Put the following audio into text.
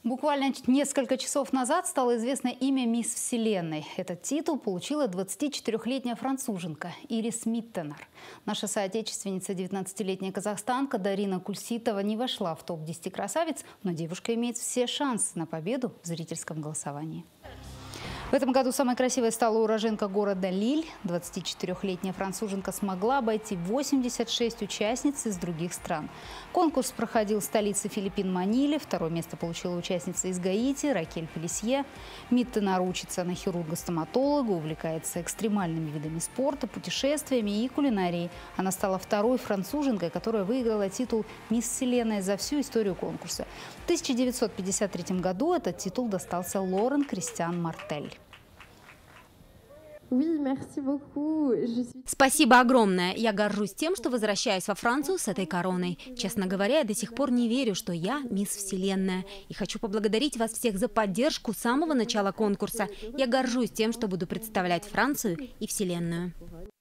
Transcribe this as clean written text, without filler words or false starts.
Буквально несколько часов назад стало известно имя «Мисс Вселенной». Этот титул получила 24-летняя француженка Ирис Миттенер. Наша соотечественница, 19-летняя казахстанка Дарина Кульситова, не вошла в топ-10 красавиц, но девушка имеет все шансы на победу в зрительском голосовании. В этом году самой красивой стала уроженка города Лиль. 24-летняя француженка смогла обойти 86 участниц из других стран. Конкурс проходил в столице Филиппин Маниле. Второе место получила участница из Гаити Ракель Пелисье. Миттенер учится на хирурга-стоматолога, увлекается экстремальными видами спорта, путешествиями и кулинарией. Она стала второй француженкой, которая выиграла титул «Мисс Вселенная» за всю историю конкурса. В 1953 году этот титул достался Лорен Кристиан Мартель. Спасибо огромное. Я горжусь тем, что возвращаюсь во Францию с этой короной. Честно говоря, я до сих пор не верю, что я мисс Вселенная. И хочу поблагодарить вас всех за поддержку с самого начала конкурса. Я горжусь тем, что буду представлять Францию и Вселенную.